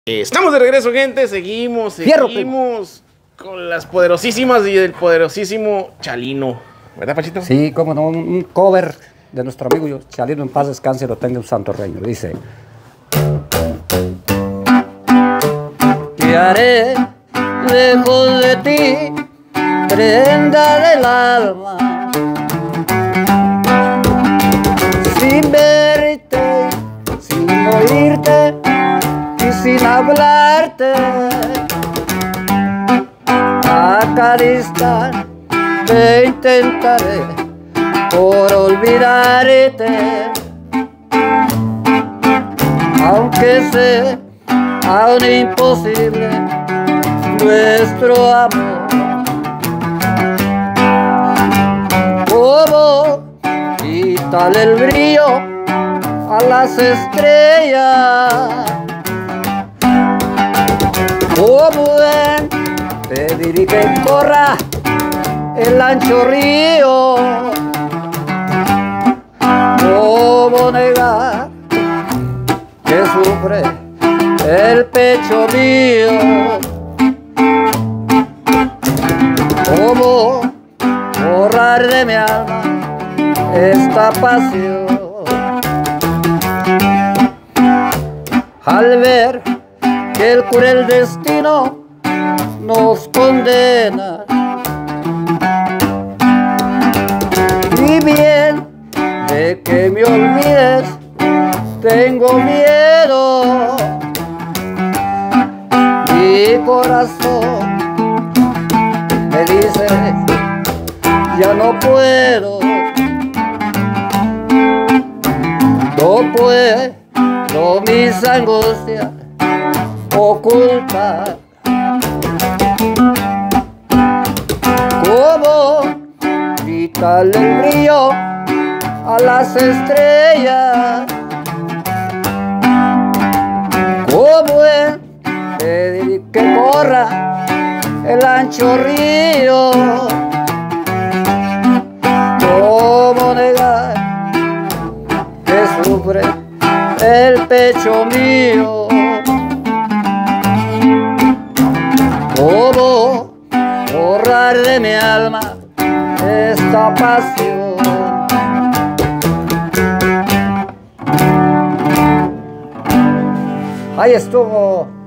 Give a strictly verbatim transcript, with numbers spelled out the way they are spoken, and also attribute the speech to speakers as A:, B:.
A: Estamos de regreso, gente. Seguimos,
B: Fierro,
A: seguimos con las poderosísimas y el poderosísimo Chalino. ¿Verdad, Pachito?
B: Sí, como no, un cover de nuestro amigo Chalino, en paz descanse, lo tenga un santo reino. Dice: ¿qué haré lejos de ti, prenda del alma? Sin verte, sin oírte y sin hablarte, a cada instante intentaré por olvidarte, aunque sea aún imposible nuestro amor. ¿Cómo quitarle el brillo a las estrellas? ¿Cómo ven pedir que corra el ancho río? ¿Cómo negar que sufre el pecho mío? ¿Cómo borrar de mi alma esta pasión? Al ver que el cruel destino nos condena, y bien de que me olvides tengo miedo. Mi corazón me dice: ya no puedo, no puedo mis angustias ocultar. ¿Cómo quitarle el brillo a las estrellas? ¿Cómo es pedir que corra el ancho río? ¿Cómo negar que sufre el pecho mío? ¿Cómo borrar de mi alma esta pasión? Ahí estuvo.